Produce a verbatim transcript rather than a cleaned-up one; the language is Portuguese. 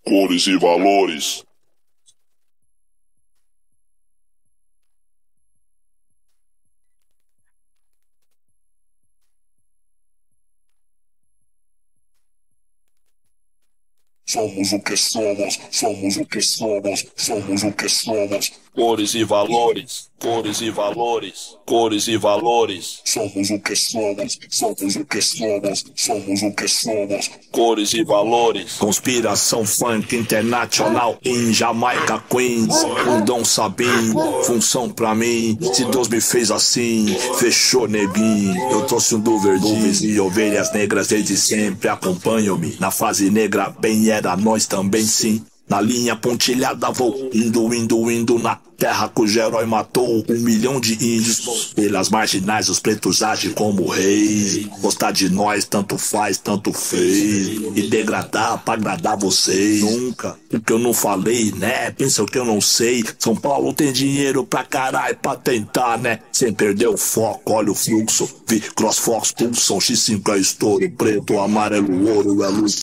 cores e valores. Somos o que somos, somos o que somos, somos o que somos. Cores e valores, cores e valores, cores e valores. Somos o que somos, somos o que somos, somos o que somos. Cores e valores. Conspiração funk internacional em Jamaica, Queens, um Dom Sabin, função pra mim. Se Deus me fez assim, fechou neguinho. Eu trouxe um do verdinho e ovelhas negras desde sempre acompanham-me. Na fase negra bem era nós também sim. Na linha pontilhada vou indo, indo, indo na terra cujo herói matou um milhão de índios. Pelas marginais os pretos agem como reis. Gostar de nós tanto faz, tanto fez. E degradar pra agradar vocês. Nunca, o que eu não falei, né? Pensam que eu não sei. São Paulo tem dinheiro pra caralho pra tentar, né? Sem perder o foco, olha o fluxo. Vi crossfox, pulsão, X cinco é estouro. Preto, amarelo, ouro é luz.